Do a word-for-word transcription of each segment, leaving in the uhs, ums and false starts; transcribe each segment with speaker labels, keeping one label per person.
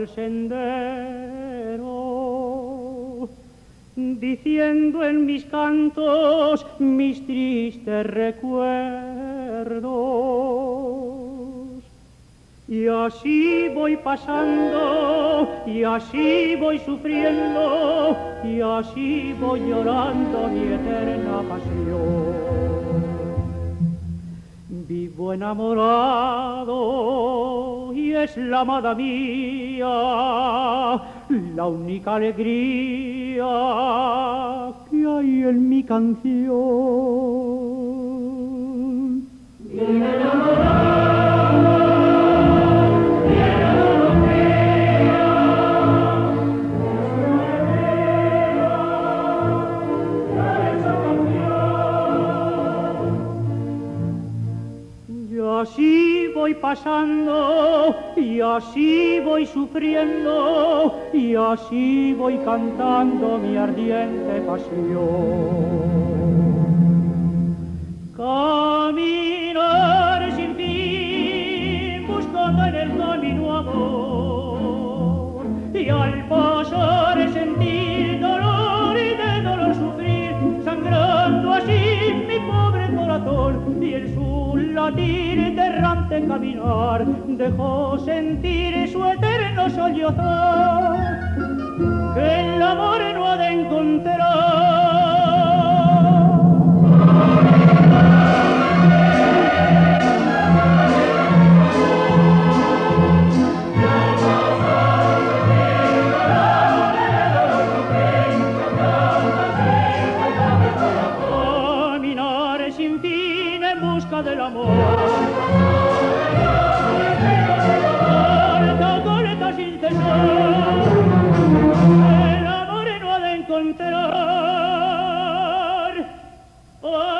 Speaker 1: el sendero, diciendo en mis cantos mis tristes recuerdos. Y así voy pasando, y así voy sufriendo, y así voy llorando mi eterna pasión. Vivo enamorado y es la amada mía la única alegría que hay en mi canción. Vivo enamorado y es la amada mía esa canción. Y así voy pasando, y así voy sufriendo, y así voy cantando mi ardiente pasión. Caminar sin fin, buscando en el camino amor, y al pasar sentir dolor y de dolor sufrir, sangrando así mi pobre corazón, y en su latir errante caminar dejó sentir su eterno sollozar que el amor no ha de encontrar. Caminar sin fin en busca del amor. Corta, corta sin cesar, el amor no ha de encontrar. Oh,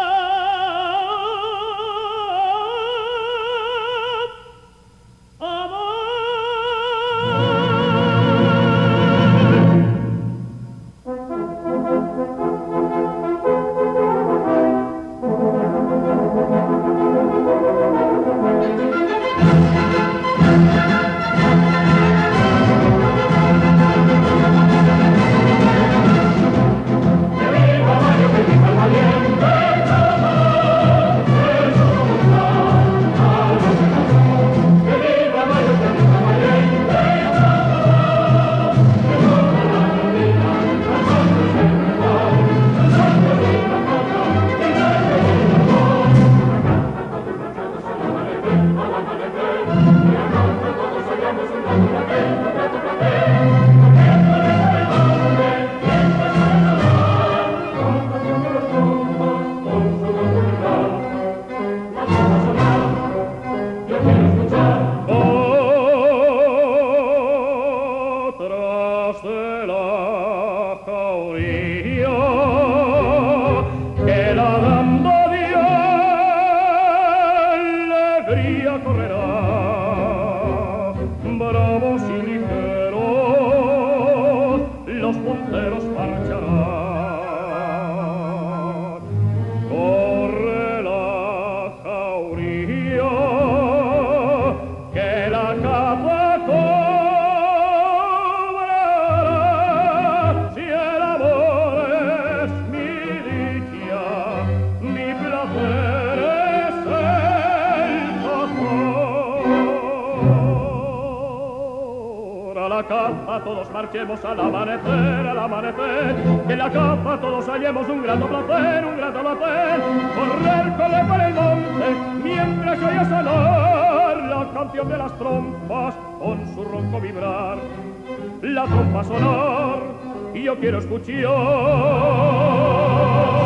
Speaker 1: todos marchemos al amanecer, al amanecer, que en la capa todos hallemos un grato placer, un grato placer, correr, correr por el monte, mientras se oye sonar la canción de las trompas, con su ronco vibrar, la trompa sonar, y yo quiero escuchar.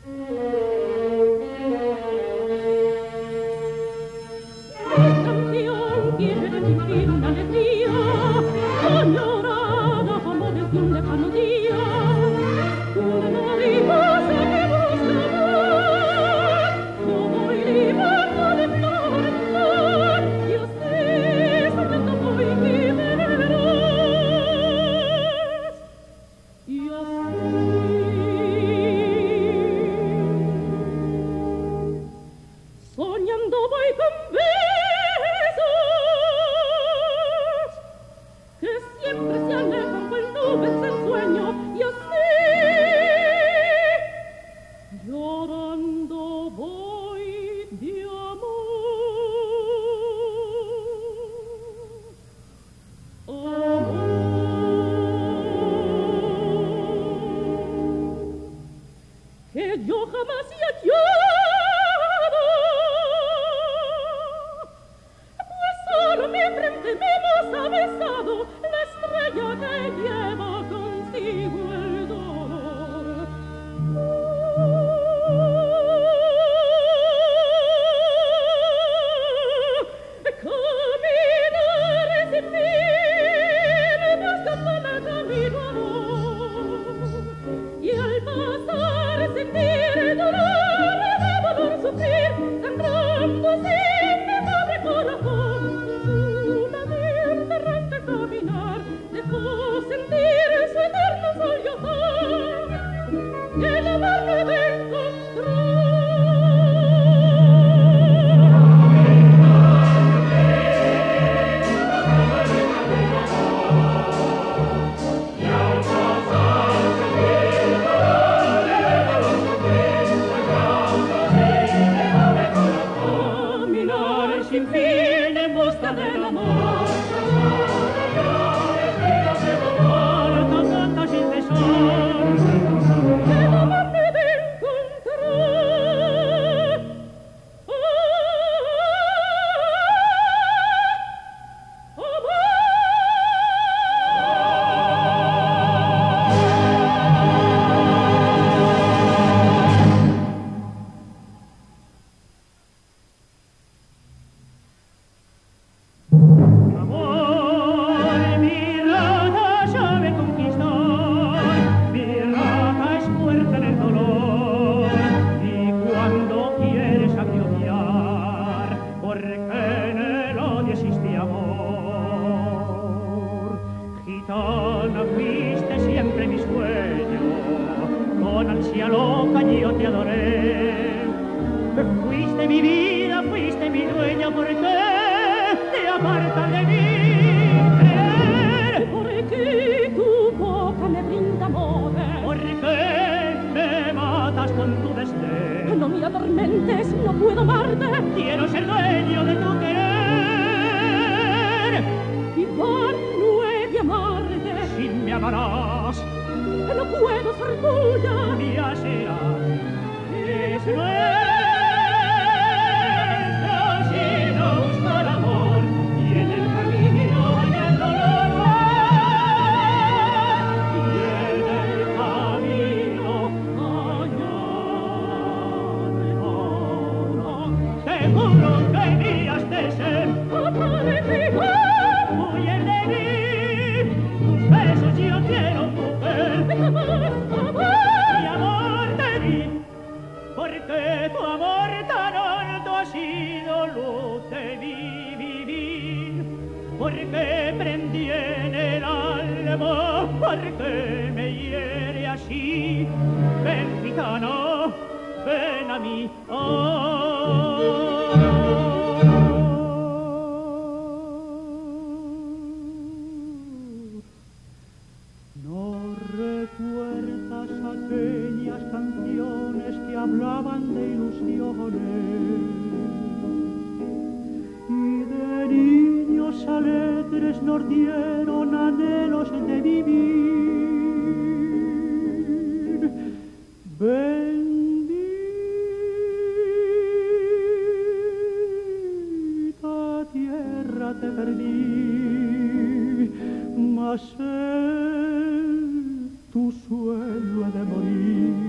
Speaker 1: Tu suelo he de morir.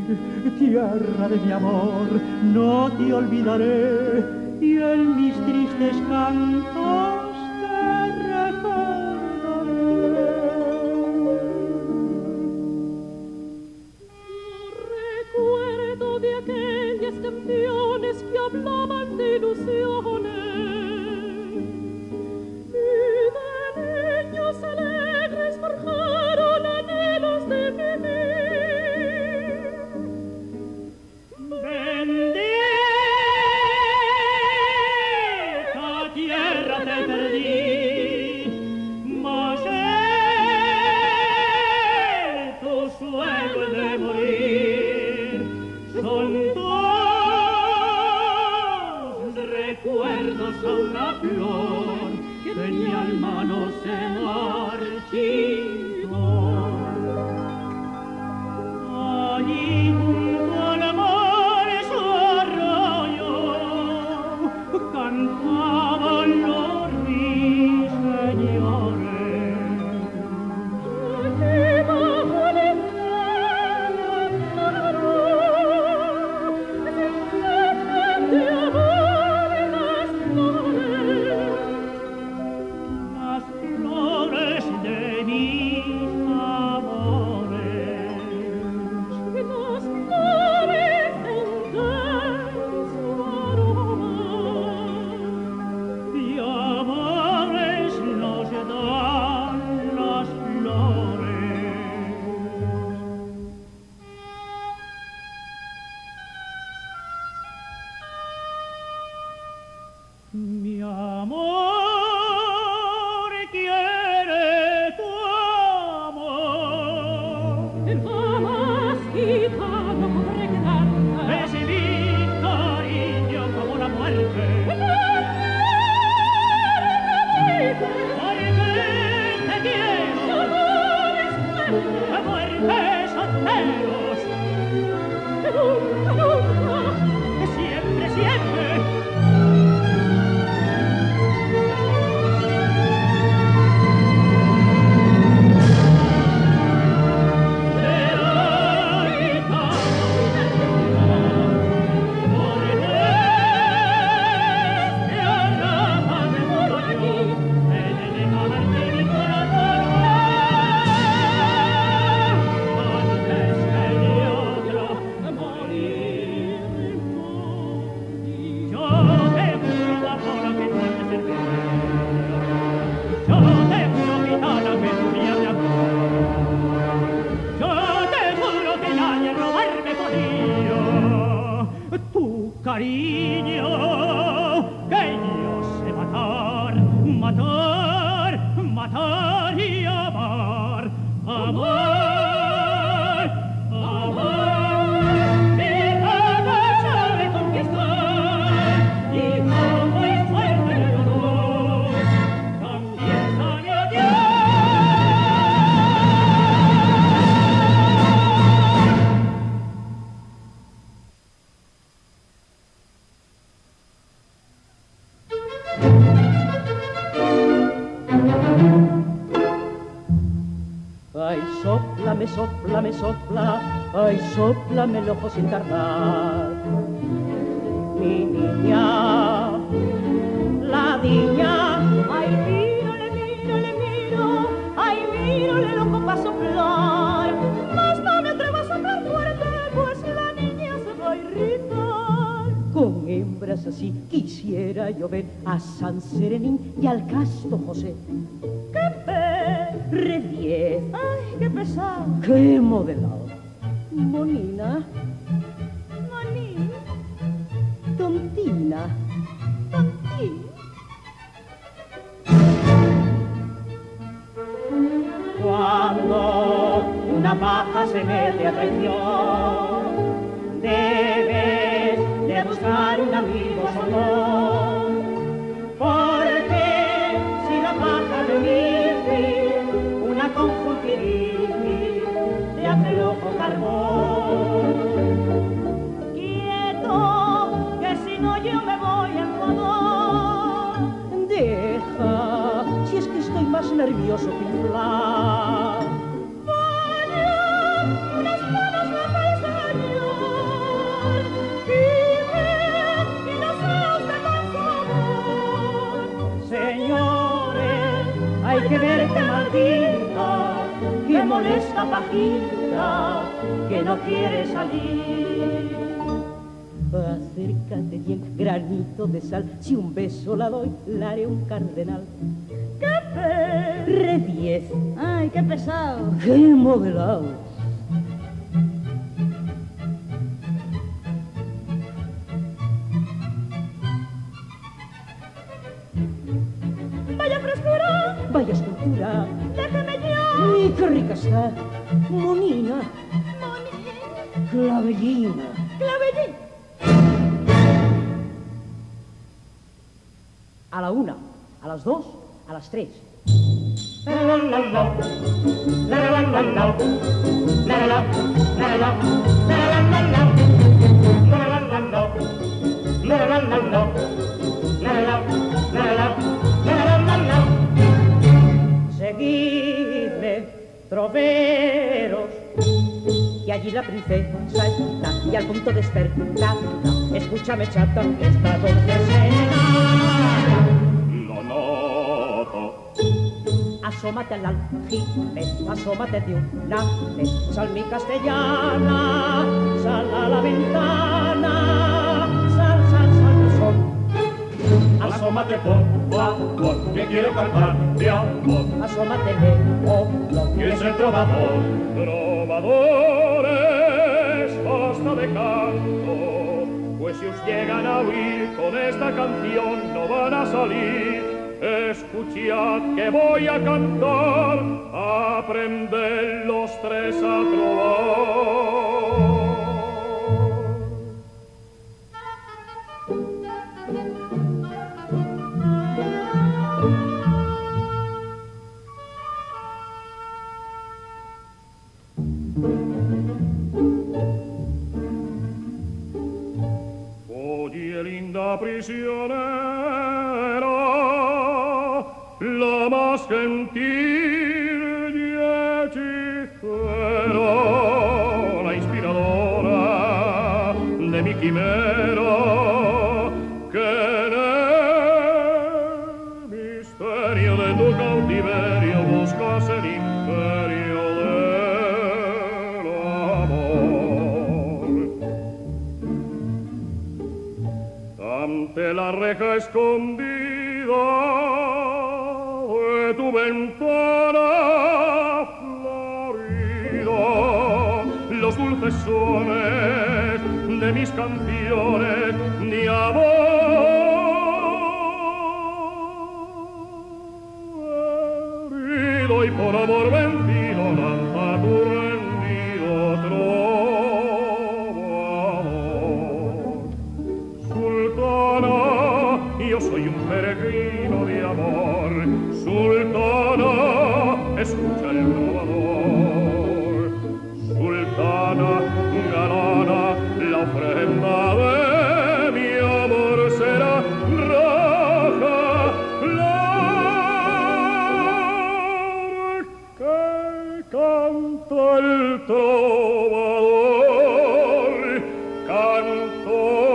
Speaker 1: tierra de mi amor, no te olvidaré y en mis tristes cantos te recordaré.
Speaker 2: Recuerdo de aquellas canciones que hablaban de ilusiones y de niños alegres forjaron anhelos de vivir.
Speaker 1: Bendita tierra te perdí, mas en tu suelo he de morir. Son tus recuerdos a una flor que en mi alma no se marchitó. Allí junto al mar su arroyo cantaban los ruiseñores.
Speaker 2: Y bajo el
Speaker 1: Las flores de mis amores,
Speaker 2: las flores tendrán su aroma.
Speaker 1: y amores nos dan las flores. Mi amor quiere tu amor.
Speaker 2: Jamás gitano podré quedarte.
Speaker 1: Es mi cariño como la muerte. Porque te quiero. La muerte son celos.
Speaker 2: Nunca, nunca.
Speaker 1: Siempre, siempre. Cariño, que yo sé matar, matar, matar y amar, amar, amar. Mi alma sabe conquistar y como es fuerte el dolor, también sabe odiar. Ay, sóplame, sóplame, sopla, ay, sóplame el ojo sin tardar. Mi niña, la niña,
Speaker 2: Ay, miro, le miro, le miro. Ay, miro, le loco pa' soplar. Mas no me atrevo a soplar fuerte, pues la niña se va a irritar.
Speaker 1: con hembras así quisiera yo ver a San Serenín y al casto José.
Speaker 2: ¡Qué
Speaker 1: Relief,
Speaker 2: ¡Ay, qué pesado!
Speaker 1: qué modelado. Monina,
Speaker 2: Maní,
Speaker 1: tontina,
Speaker 2: tontín.
Speaker 1: Cuando una paja se mete a traición, debes de buscar un amigo solo, porque si la paja te dice una conjuntivitis, te hace el ojo carbón.
Speaker 2: Quieto, que si no yo me voy a enfadar.
Speaker 1: Deja, si es que estoy más nervioso que inflar.
Speaker 2: Vaya, unas manos me paisaño. con esta pajita que no quiere salir. Acércate bien, granito de sal, si un beso la doy, la haré un cardenal. ¡Qué pe! Re diez.
Speaker 3: ¡Ay, qué pesado!
Speaker 2: ¡Qué modelado!
Speaker 3: ¡Vaya frescura!
Speaker 2: ¡Vaya escultura!
Speaker 3: ¡Déjeme ya!
Speaker 2: ¡Y qué rica está! ¡Monina!
Speaker 3: ¡Moni!
Speaker 2: ¡Clavellina!
Speaker 3: ¡Clavellín!
Speaker 2: A la una, a las dos, a las tres. Seguidme, troveros, y allí la princesa está, y al punto despertada, escúchame, chata, esta dulce cena.
Speaker 1: Lo noto.
Speaker 2: Asómate al aljibe, asómate de una vez, sal mi castellana, sal a la ventana, sal, sal, sal mi sol.
Speaker 1: Asómate por favor, que quiero cantar de amor.
Speaker 2: Asómate, leo,
Speaker 1: ¿Quién es el trovador? Trovadores, basta de canto, pues si os llegan a oír con esta canción no van a salir. Escuchad que voy a cantar, aprended los tres a trovar. Oye, linda prisionera, la más gentil y hechicera, la inspiradora de mi quimera, que en el misterio de tu cautiverio buscas el imperio del amor. Ante la reja escondida de tu ventana florida, los dulces sones de mis canciones de amor. Herido y por amor vencido, lanza tu rendido trovador. Sultana, yo soy un peregrino de amor. Sultana, escucha el trovador. Sultana, galana, la ofrenda de mi amor será roja flor que canta el trovador, cantor.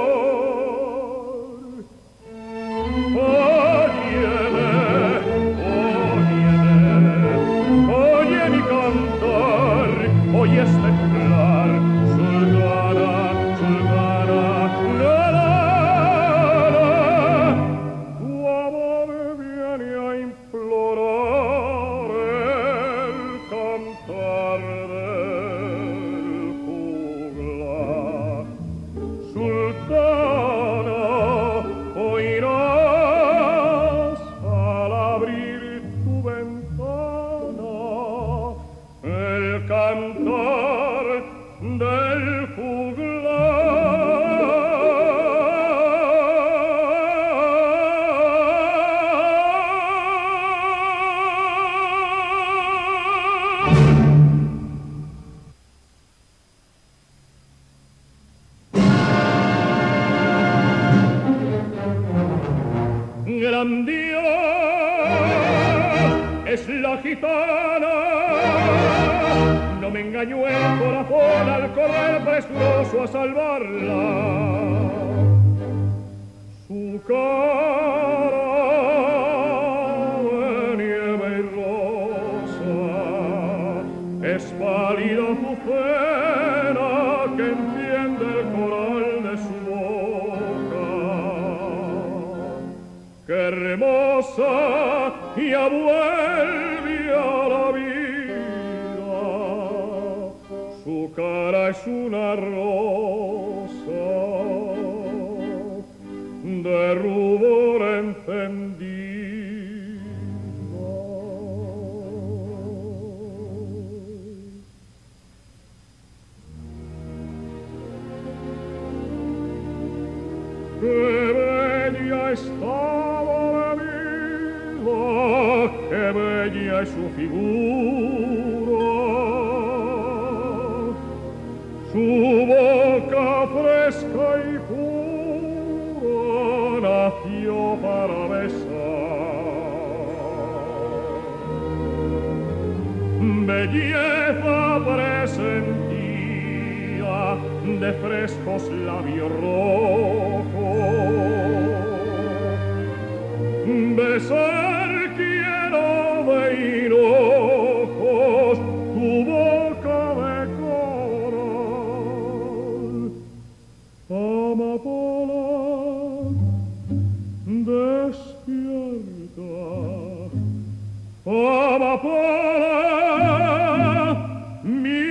Speaker 1: Oye este juglar, sultana, sultana, la, la, la. Tu amor viene a implorar el cantar del juglar. Sultana, oirás al abrir tu ventana el cantar del Gran Dios es la gitana, no me engañó el corazón al correr presuroso a salvarla. Su cara de nieve y rosa
Speaker 4: hermosa ya vuelve a la vida. Su cara es una rosa de rubor encendida. ¡Qué bella estaba la vida! ¡Qué bella es su figura! Su boca fresca y pura nació para besar. Belleza presentía de frescos labios rojos. Besar quiero de hinojos tu boca de coral. Amapola, despierta. Amapola, mi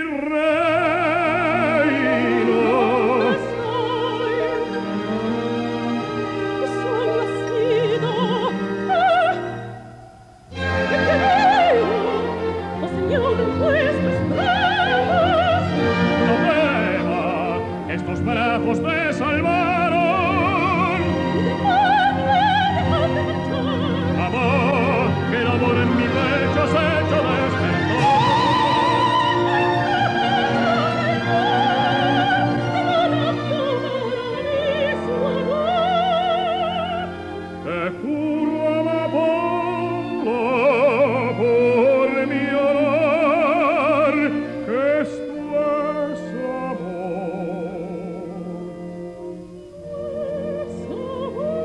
Speaker 4: brazos me salvaron. Amor, que el amor en mi pecho se hecho despertó. Te juro, amapola, por mi honor, que esto es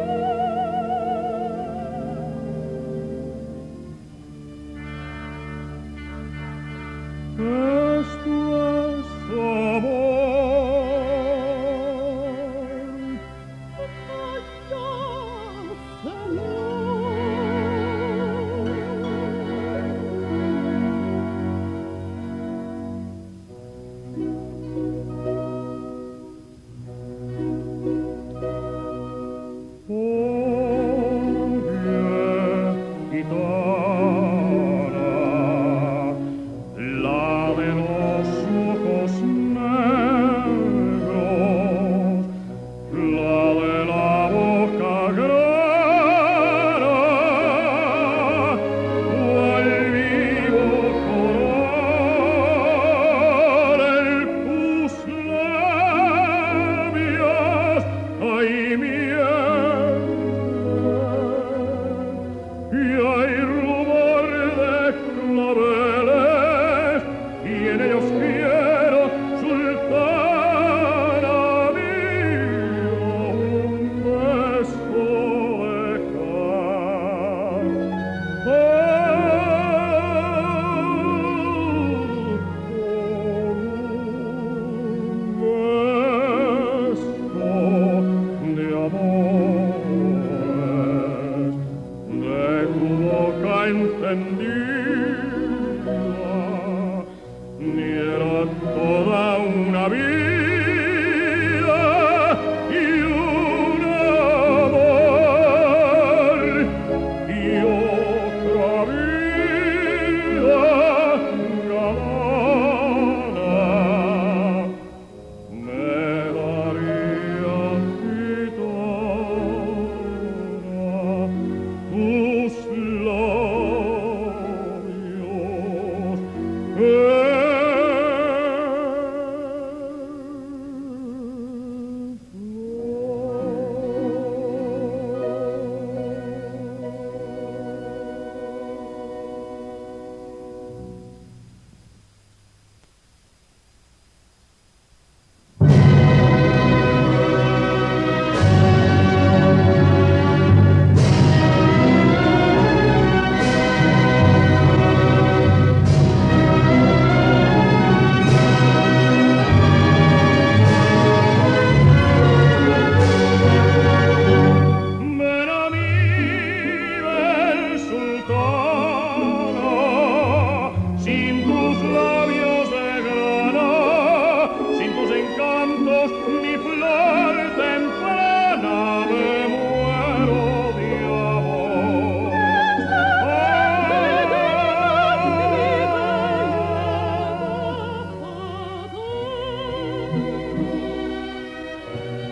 Speaker 4: amor.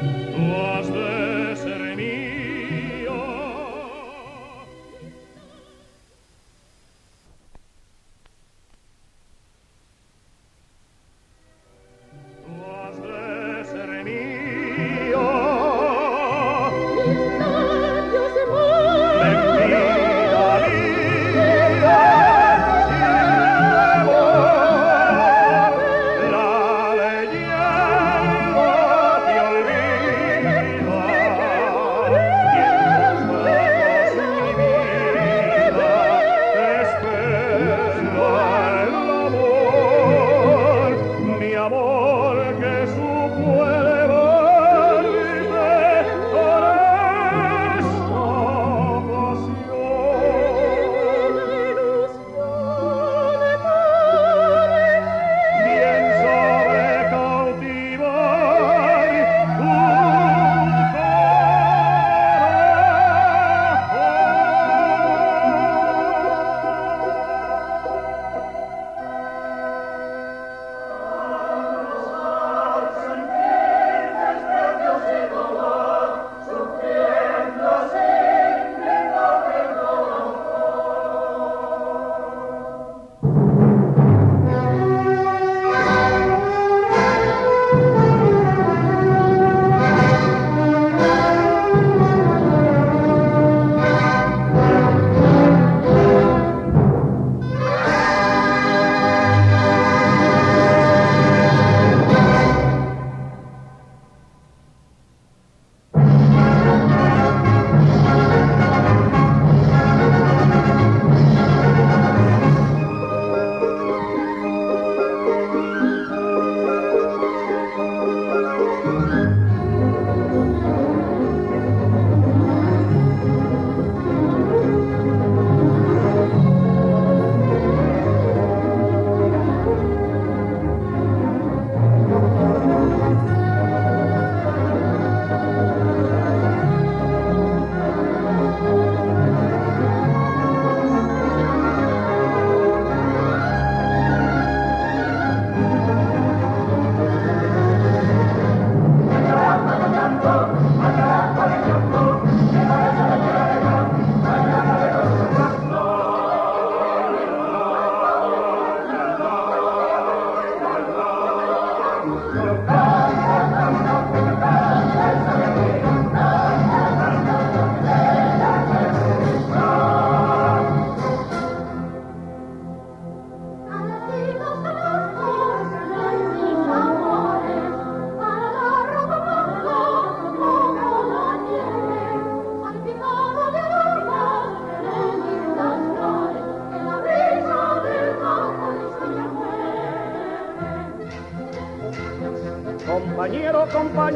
Speaker 1: Compañero,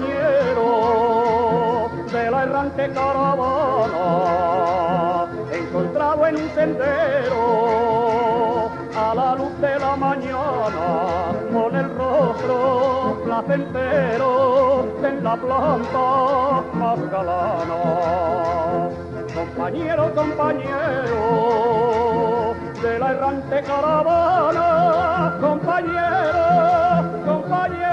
Speaker 1: compañero de la errante caravana, encontrado en un sendero a la luz de la mañana, con el rostro placentero en la planta más galana. Compañero, compañero de la errante caravana, compañero, compañero.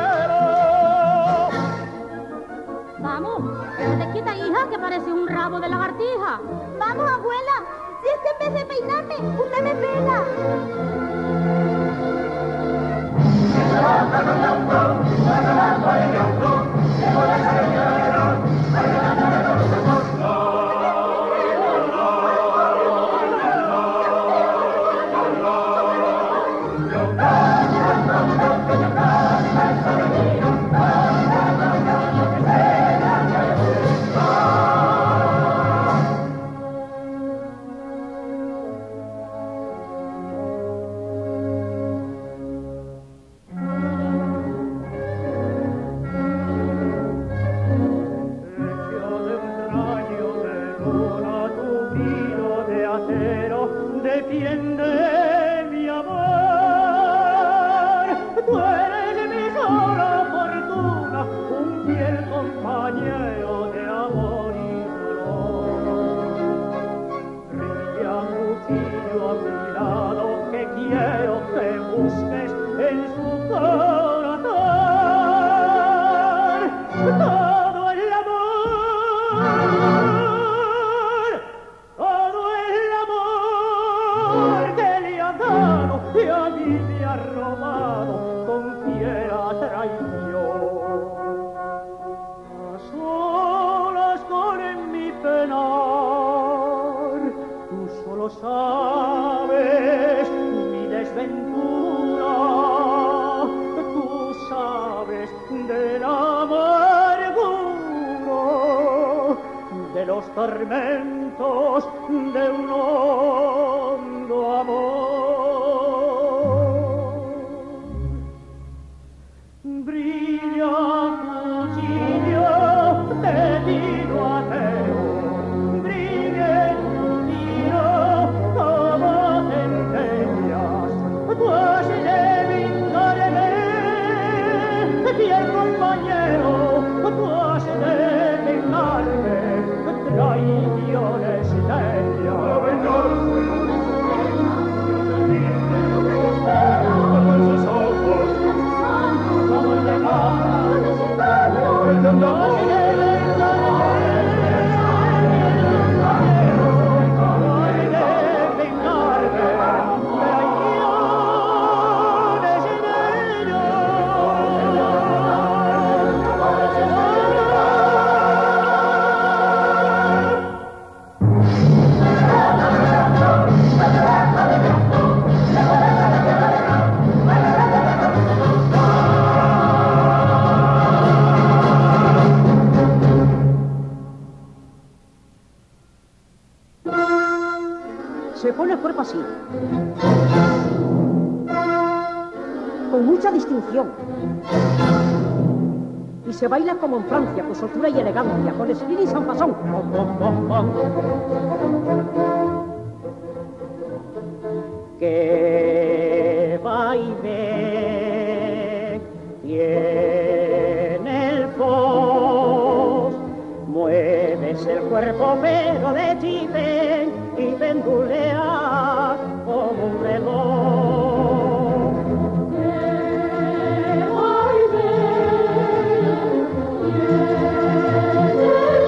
Speaker 3: Vamos, quédate quieta, hija, que parece un rabo de lagartija. Vamos, abuela, si es que en vez de peinarme, usted me pega.
Speaker 1: Defiende mi amor, tú eres mi sola fortuna, un fiel compañero de amor y dolor. Brilla cuchillo a mi lado, que quiero que busques en su corazón todo de los tormentos de un hondo amor. Brilla cuchillo de tiro a teo, brille tu tiro como te empeñas, pues de vingarme, fiel compañero, pues de vengarme, traiciones de ella. Con sus ojos, como el de mar,
Speaker 5: se pone el cuerpo así, con mucha distinción, y se baila como en Francia, con soltura y elegancia, con espíritu y san pasón. Pom, pom, pom, pom. Que baile tiene el pos, mueves el cuerpo pero de chipe y pendulea como un reloj. Que baile tiene el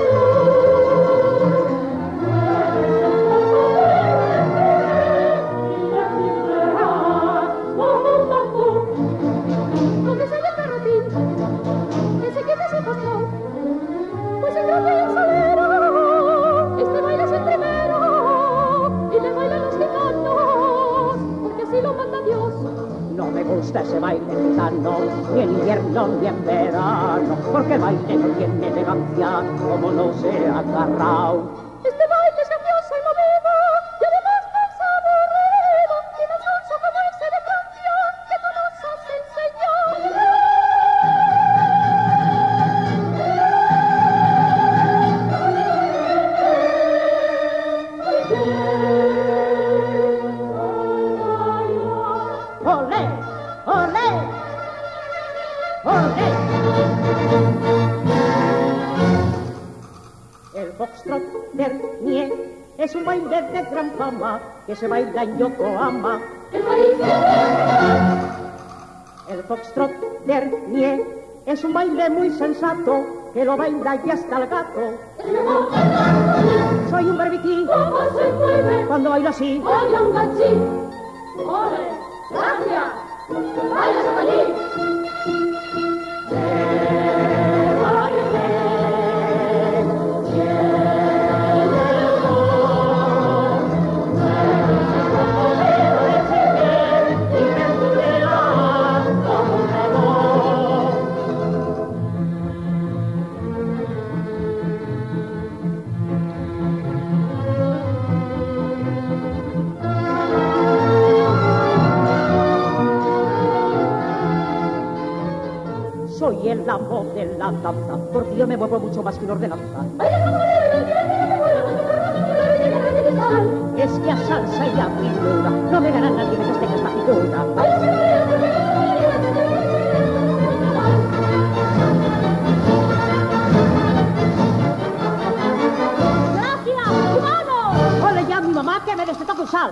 Speaker 5: ese baile gitano, ni en invierno ni en verano, porque el baile no tiene elegancia como no se ha agarrado. Este baile es gracioso y movido, y además más aburrido, y más dulce como ese de Francia que tú nos has enseñado. ¡Olé! ¡Olé! ¡Olé! El foxtrot Bernier es un baile de gran fama que se baila en Yokohama. El foxtrot Bernier es un baile muy sensato que lo baila y hasta el gato. Soy un berbiquí cuando bailo así. ¡Baila un gachín! ¡Ole! ¡Gracias! ¡Vaya allí! Soy el amo de la danza, porque yo me muevo mucho más que una ordenanza. Es que a salsa y a pintura no me gana nadie mientras tenga esta figura. ¡Gracias, cubano! ¡Ole ya a mi mamá que me destetó con sal!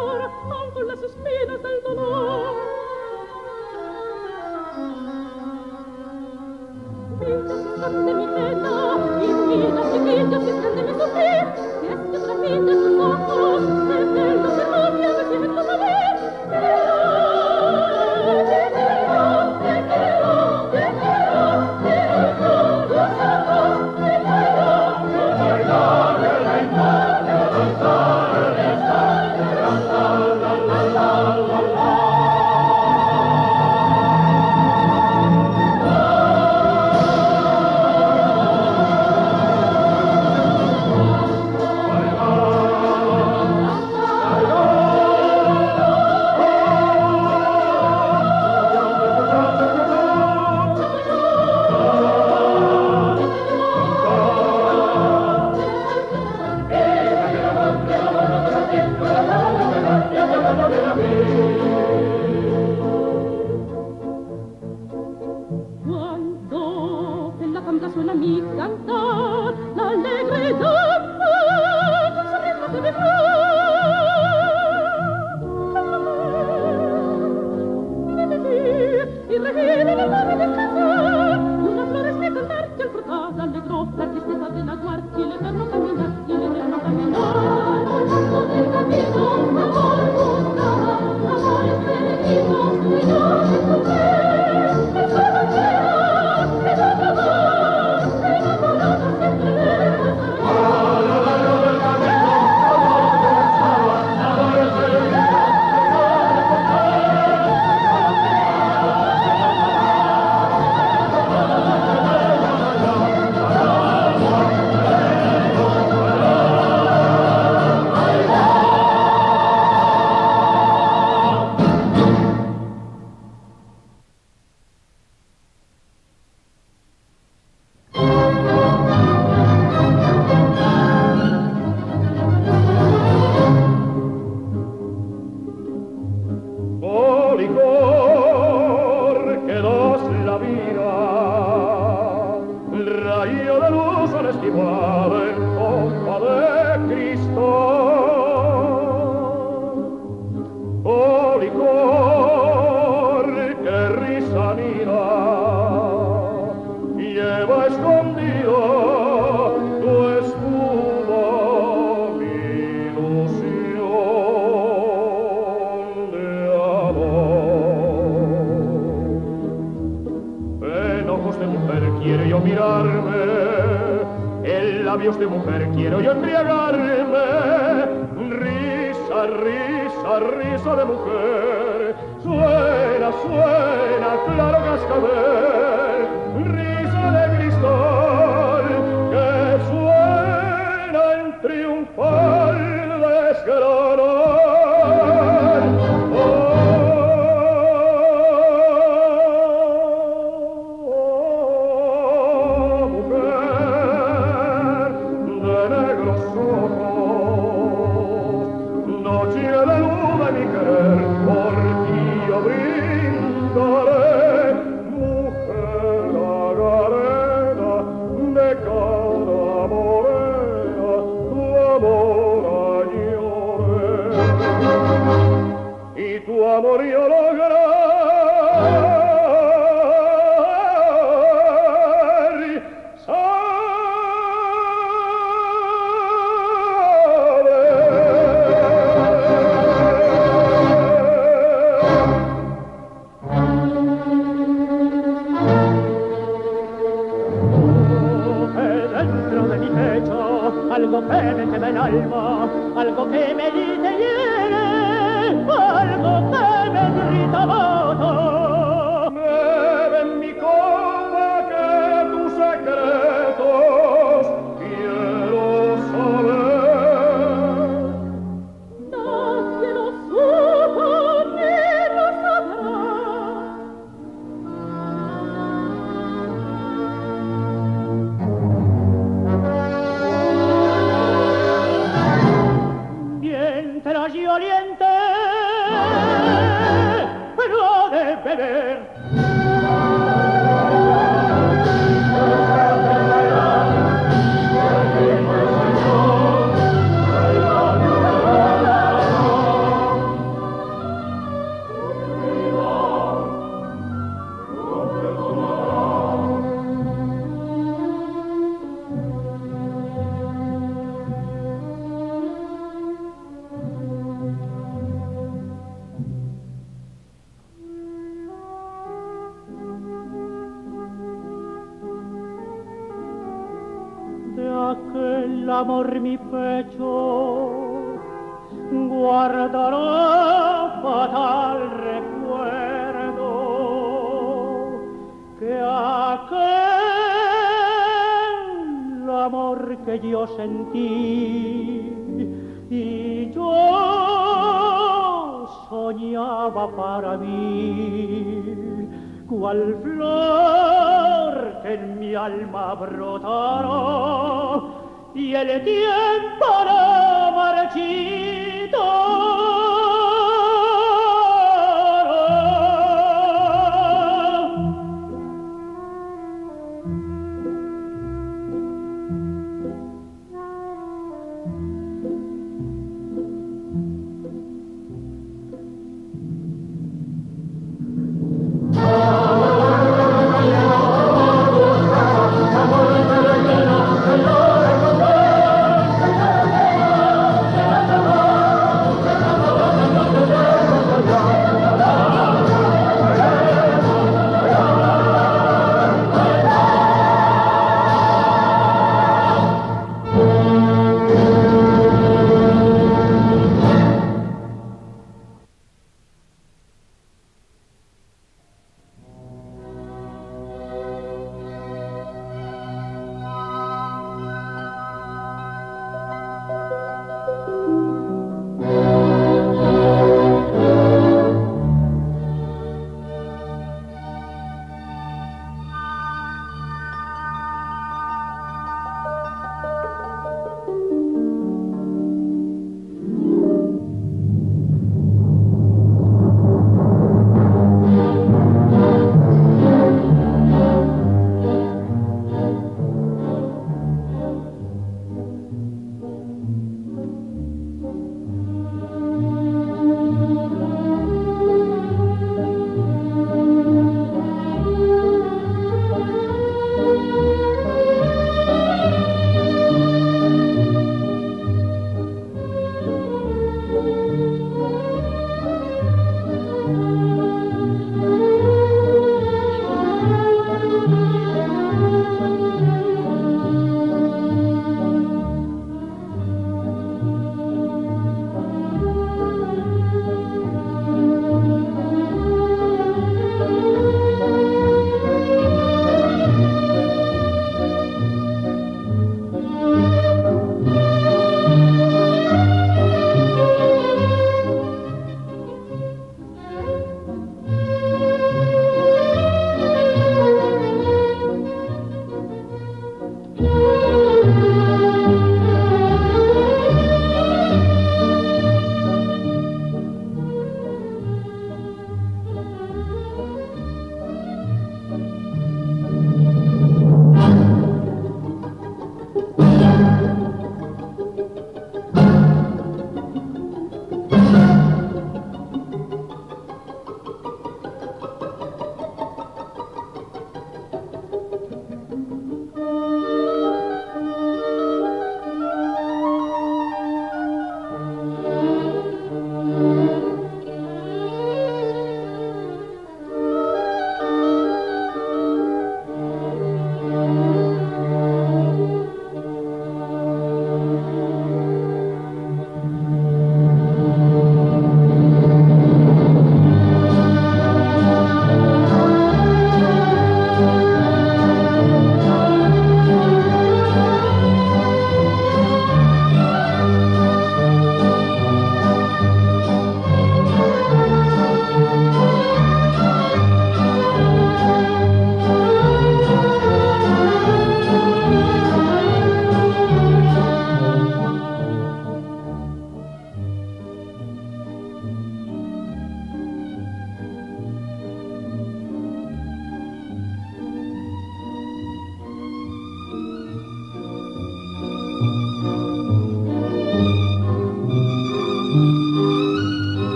Speaker 2: amor, aun con las espinas del dolor. Mientras están de mi pena, y mira, chiquillos, que están de mi sufrir, y es que otra fin de tus ojos, eternos de novia, me tienen todavía. Te quiero, te quiero, te quiero, te quiero, te quiero, los ojos, te quiero, te Cuando en la cambia suena mi cantar, la alegre danza con su ritmo de vibrar, de vivir y reír en el mar de descansar, y unas flores de cantar que al brotar alegró la tristeza del aguar y el eterno caminar, y el eterno caminar. Por el camino, amor buscaba, amores perdidos, y yo encontré.
Speaker 1: el amor mi pecho guardará fatal recuerdo que aquel amor que yo sentí y yo soñaba para mí, cual flor que en mi alma brotará y el tiempo no marchito.
Speaker 2: Thank you.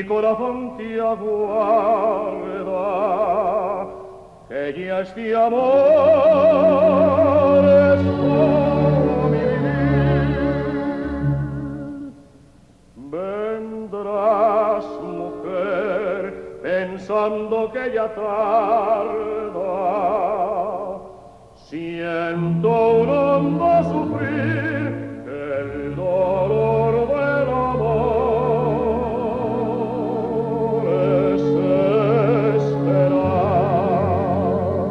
Speaker 4: corazón te aguarda, que ya este amor es todo mi vivir. Vendrás, mujer, pensando que ya tarda, siento un hondo sufrir, el dolor del amor es esperar.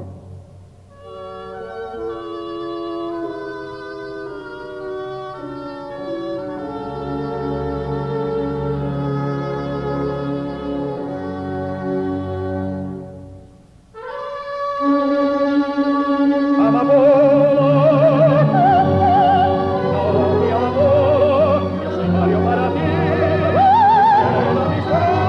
Speaker 4: Amapola, no, mi amor, yo soy Mario para ti, lleno mis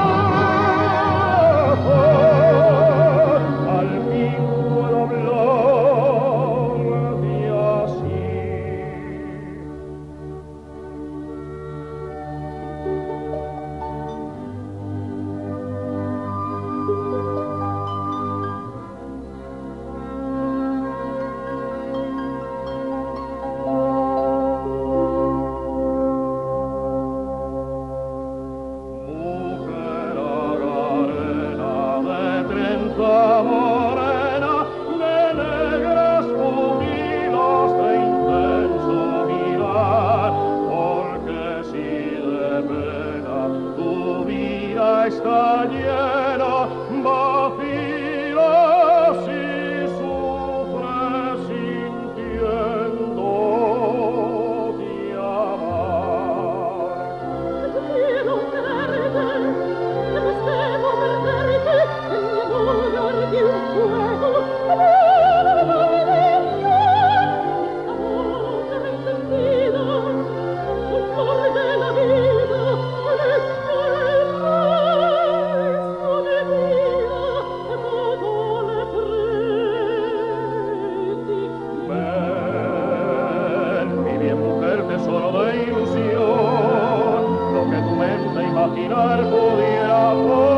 Speaker 4: brazos, al fin puedo hablarte así. Mujer arena de trenza morena, de negras pupilas de intenso mirar, porque si de pena tu vida está llena, vacilas y sufres sintiendo de amar.
Speaker 2: Quiero perderte, temo perderte, en mi amor arde un fuego, amor, amor de Dios, amor de mi sentido, un amor de la vida, un esfuerzo de vida, a todo le presti.
Speaker 4: Ven, mi bien mujer, tesoro de ilusión, lo que tu mente imaginar pudiera.